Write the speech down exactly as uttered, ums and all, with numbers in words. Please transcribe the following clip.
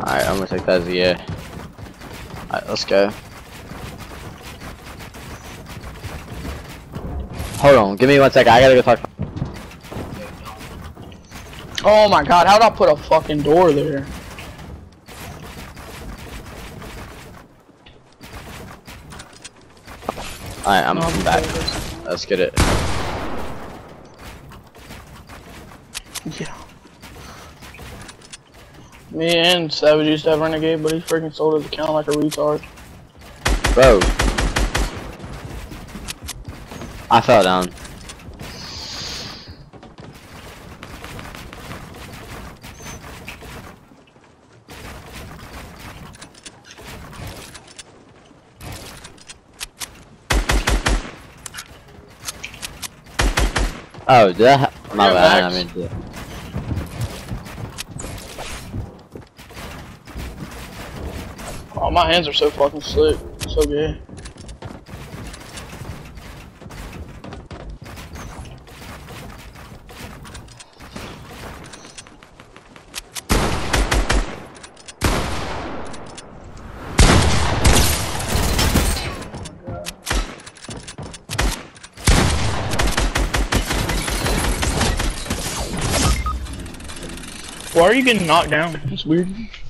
Alright, I'm gonna take that as a yeah. Alright, let's go. Hold on, give me one second. I gotta go talk. Oh my god, how'd I put a fucking door there? Alright, I'm No, I'm back. focused. Let's get it. Yeah. Me and Savage used to have Renegade, but he freaking sold his account like a retard. Bro. I fell down. Oh, did I? My Yeah, bad. I Max. mean, yeah. Oh, my hands are so fucking slick. So gay. Why are you getting knocked down? It's weird.